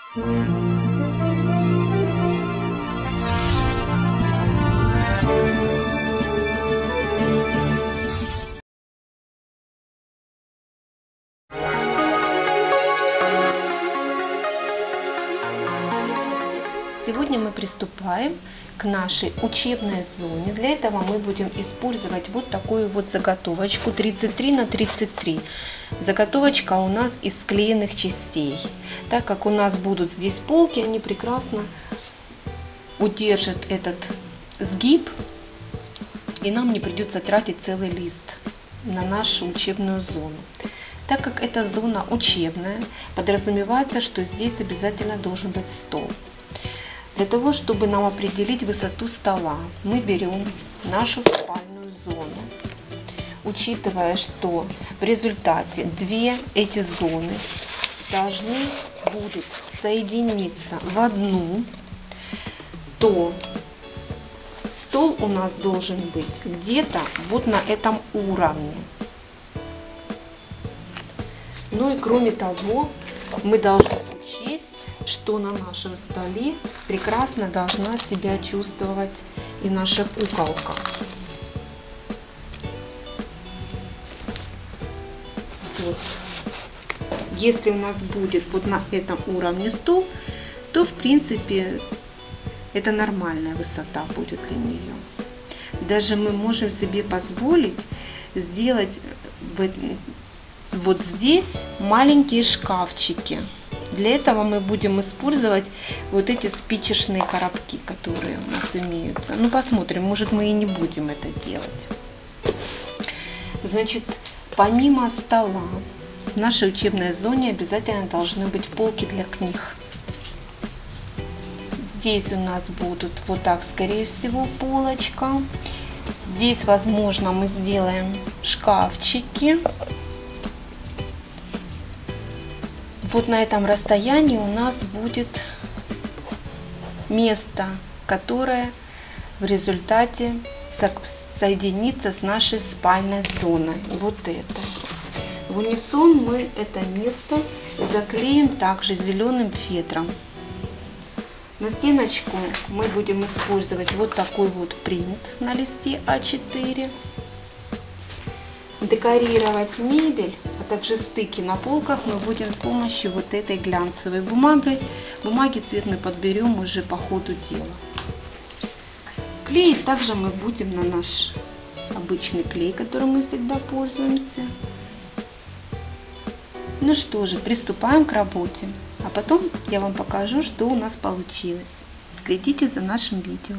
Сегодня мы приступаем к нашей учебной зоне. Для этого мы будем использовать вот такую вот заготовочку 33 на 33. Заготовочка у нас из склеенных частей. Так как у нас будут здесь полки, они прекрасно удержат этот сгиб, и нам не придется тратить целый лист на нашу учебную зону. Так как эта зона учебная, подразумевается, что здесь обязательно должен быть стол. Для того, чтобы нам определить высоту стола, мы берем нашу спальную зону, учитывая, что в результате две эти зоны должны будут соединиться в одну, то стол у нас должен быть где-то вот на этом уровне. Ну и кроме того, мы должны учесть, что на нашем столе прекрасно должна себя чувствовать и наша куколка. Вот. Если у нас будет вот на этом уровне стул, то в принципе это нормальная высота будет для нее. Даже мы можем себе позволить сделать вот здесь маленькие шкафчики. Для этого мы будем использовать вот эти спичечные коробки, которые у нас имеются. Ну, посмотрим, может, мы и не будем это делать. Значит, помимо стола, в нашей учебной зоне обязательно должны быть полки для книг. Здесь у нас будут вот так, скорее всего, полочка. Здесь, возможно, мы сделаем шкафчики. Вот на этом расстоянии у нас будет место, которое в результате соединится с нашей спальной зоной. Вот это. В унисон мы это место заклеим также зеленым фетром. На стеночку мы будем использовать вот такой вот принт на листе А4. Декорировать мебель, а также стыки на полках мы будем с помощью вот этой глянцевой бумаги. Бумаги цвет мы подберем уже по ходу дела. Клеить также мы будем на наш обычный клей, которым мы всегда пользуемся. Ну что же, приступаем к работе. А потом я вам покажу, что у нас получилось. Следите за нашим видео.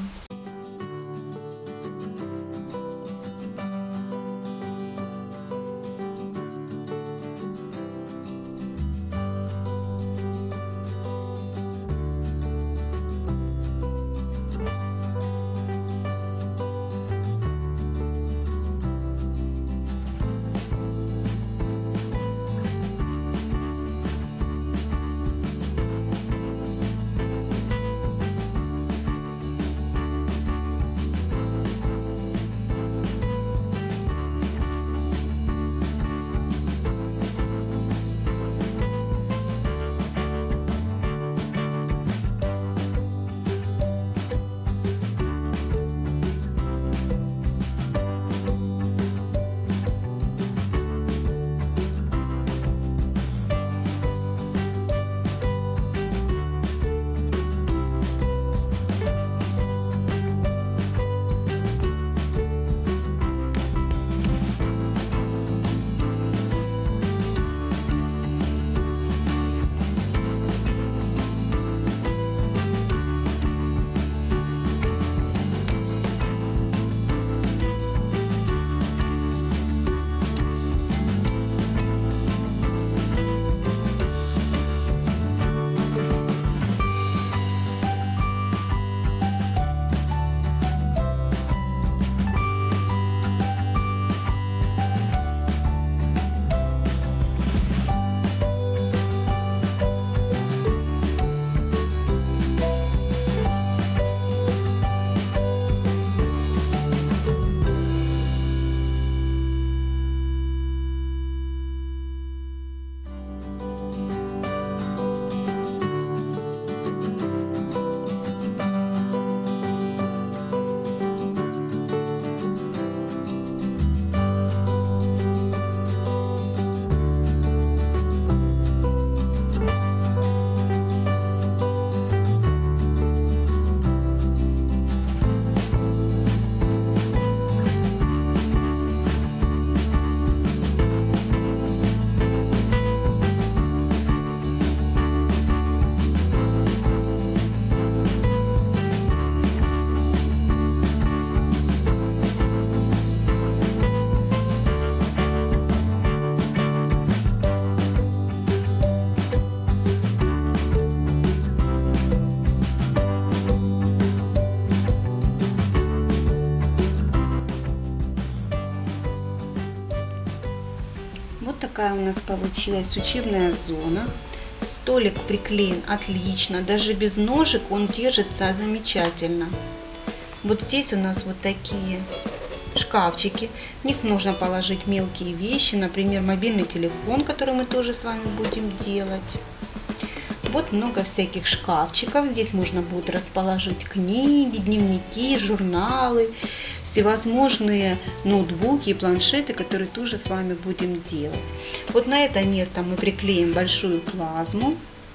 такая у нас получилась учебная зона. Столик приклеен отлично, даже без ножек он держится замечательно. Вот здесь у нас вот такие шкафчики. В них нужно положить мелкие вещи, например, мобильный телефон, который мы тоже с вами будем делать. Вот много всяких шкафчиков. Здесь можно будет расположить книги, дневники, журналы, всевозможные ноутбуки и планшеты, которые тоже с вами будем делать. Вот на это место мы приклеим большую плазму.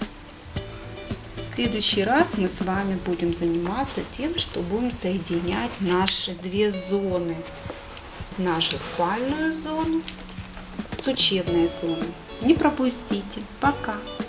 В следующий раз мы с вами будем заниматься тем, что будем соединять наши две зоны. Нашу спальную зону с учебной зоной. Не пропустите. Пока!